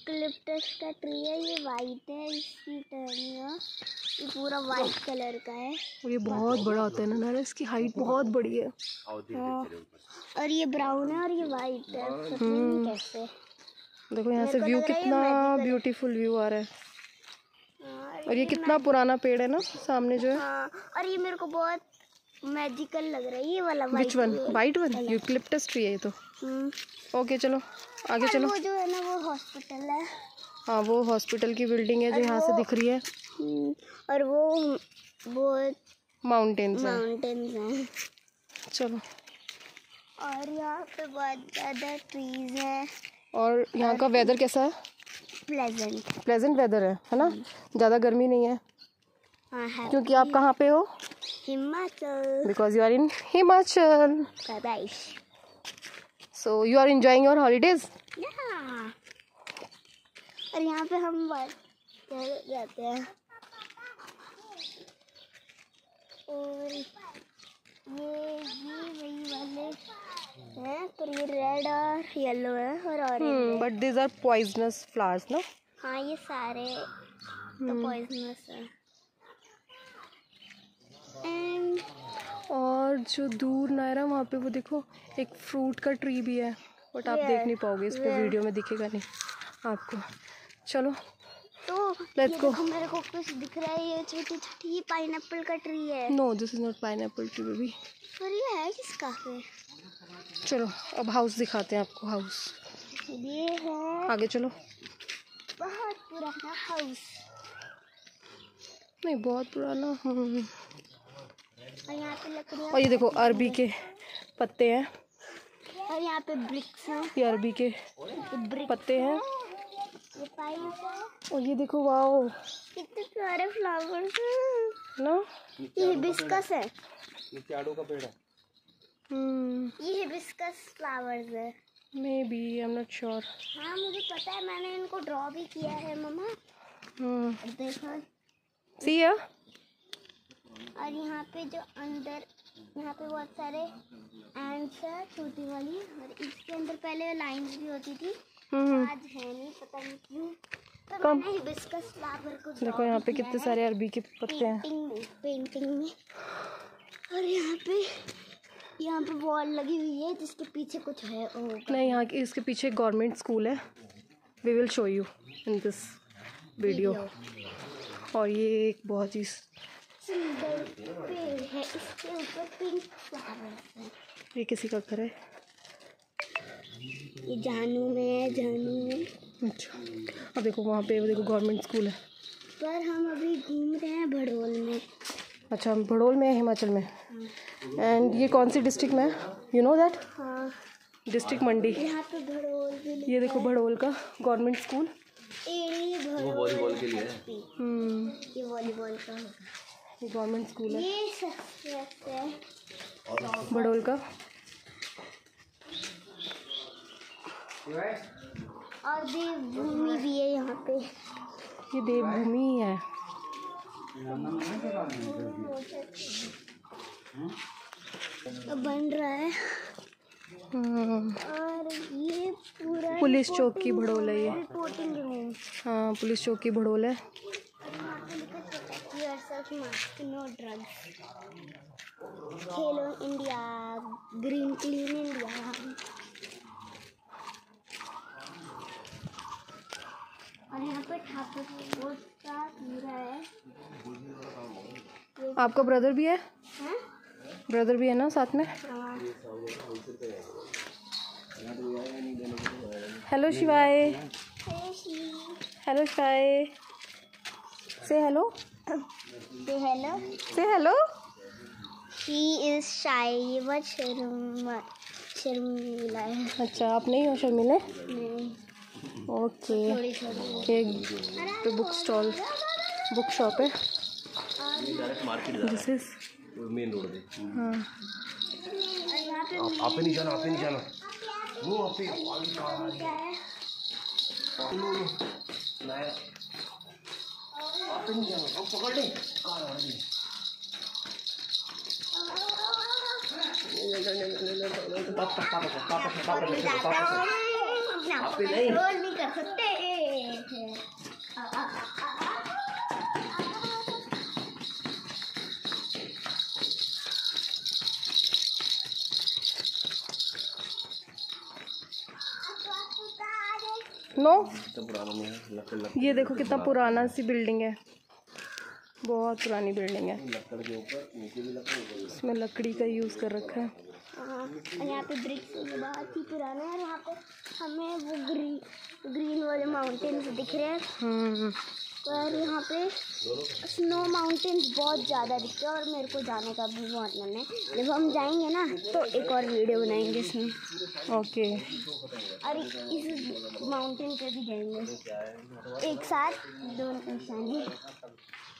Eucalyptus का tree है, ये वाइट है, इसकी टहनियाँ ये पूरा वाइट कलर का है और ये बहुत बड़ा होता है ना नारियल, इसकी हाइट बहुत बड़ी है। हाँ। और ये ब्राउन है और ये वाइट है, पता नहीं कैसे। देखो यहाँ से व्यू कितना ब्यूटीफुल व्यू आ रहा है। और ये कितना पुराना पेड़ है ना सामने जो है। हाँ, और ये मेरे को बहुत मैजिकल लग रहा है, ये वाला which one? White one? Eucalyptus tree है ये तो। ओके चलो आगे चलो। वो जो है ना वो हॉस्पिटल है। हाँ वो हॉस्पिटल की बिल्डिंग है जो यहाँ से दिख रही है। और वो माउंटेन्स हैं। चलो। और यहाँ पे बहुत ज़्यादा ट्रीज हैं। और यहाँ का वेदर कैसा है? प्लेजेंट वेदर है ना? ज़्यादा गर्मी नहीं है। हाँ, क्योंकि आप कहाँ पे हो? Himachal. Because you are in Himachal. So you are enjoying your holidays. और यहाँ पे हम जाते हैं। और ये वही वाले हैं, पर ये रेड और येलो है और orange. But these are poisonous flowers ना? हाँ ये सारे तो पॉइजनस है। और जो दूर नायरा वहाँ पे वो देखो एक फ्रूट का ट्री भी है, बट आप देख नहीं पाओगे इसको, वीडियो में दिखेगा नहीं आपको। चलो तो लेट्स गो। मेरे को कुछ दिख रहा है, ये छोटी छोटी पाइनएप्पल का ट्री है। No this is not pineapple tree baby. पर ये है किसका फिर? चलो अब हाउस दिखाते हैं आपको। हाउस ये है, आगे चलो। बहुत पुराना हाउस। नहीं बहुत पुराना। और यहाँ पे लकड़ियाँ। और ये देखो अरबी के पत्ते हैं। और यहाँ पे ब्रिक्स हैं। ये अरबी के पत्ते हैं। ये पाइप है। और ये देखो वाओ कितने सारे फ्लावर्स हैं ना। ये हिबिस्कस है। ये चाड़ू का पेड़ है। ये हिबिस्कस फ्लावर्स है। Maybe I am not sure. हाँ मुझे पता है, मैंने इनको ड्रॉ भी किया है मम्मा। देखो सी है। और यहाँ पे जो अंदर यहाँ पे बहुत सारे एंड्स है छोटी वाली, और इसके अंदर पहले लाइंस भी होती थी, आज है नहीं, पता नहीं क्यों। तो मैंने हिबिस्कस फ्लावर को देखो यहाँ पे कितने सारे अरबी के पत्ते हैं पेंटिंग में। और यहाँ पे वॉल लगी हुई है जिसके पीछे कुछ है। नहीं यहाँ की इसके पीछे गवर्नमेंट स्कूल है। We will show you in this video. और ये एक बहुत ही सुंदर पेड़ है, इसके ऊपर पिंक फ्लावर्स हैं। ये किसी का घर है। ये जानू में है, जानू में। अच्छा अब देखो वहाँ पे वो देखो गवर्नमेंट स्कूल है। पर हम अभी घूम रहे हैं भड़ोल में। अच्छा हम भड़ोल में है हिमाचल में। एंड ये कौन सी डिस्ट्रिक्ट में है? You know that? हाँ डिस्ट्रिक्ट मंडी। यहाँ पे भड़ोल भी। ये देखो भड़ोल का गवर्नमेंट स्कूल। वो वॉलीबॉल के लिए है। ये वॉलीबॉल का ये गवर्नमेंट स्कूल है ये सस्ता है भड़ोल का। और देवभूमि भी है यहाँ पे। ये देवभूमि है। बन रहा है। और ये पूरा पुलिस चौकी भड़ोल है ये। Reporting room. हाँ पुलिस चौकी भड़ोल है। No drugs. खेलो इंडिया, ग्रीन क्लीन इंडिया। और यहाँ पे ठाकुर का पूरा है। आपका ब्रदर भी है? हाँ? ब्रदर भी है ना साथ में? हेलो शिवाय। Hello Shivaay. Say hello. Say hello. Say hello. She is shy. ये बहुत शर्मीला है। अच्छा आप नहीं हो शर्मिले? नहीं। ओके। थोड़ी थोड़ी। एक बुक स्टॉल बुक शॉप है। Direct market this is main road पे। हाँ आप नहीं जाना, आप नहीं जाना। वो आप ही क्या है? आप नहीं जाना, वो पकड़ ले। रोल नहीं कर सकते। नो तो पुराना नहीं है, लकड़ ये देखो कितना पुराना सी बिल्डिंग है, बहुत पुरानी बिल्डिंग है। लकड़ के ऊपर नीचे भी लकड़ ऊपर भी लकड़। इसमें लकड़ी का यूज़ कर रखा है। हाँ, और यहाँ पे ब्रिक्स बहुत ही पुराना है। और यहाँ पे हमें वो ग्रीन वाले माउंटेन्स दिख रहे हैं। पर यहाँ पे स्नो माउंटेन्स बहुत ज़्यादा दिखते हैं और मेरे को जाने का भी बहुत मन है। जब हम जाएंगे ना तो एक और वीडियो बनाएंगे इसमें। ओके और इस माउंटेन पे भी जाएंगे एक साथ, दोनों इंसान ही।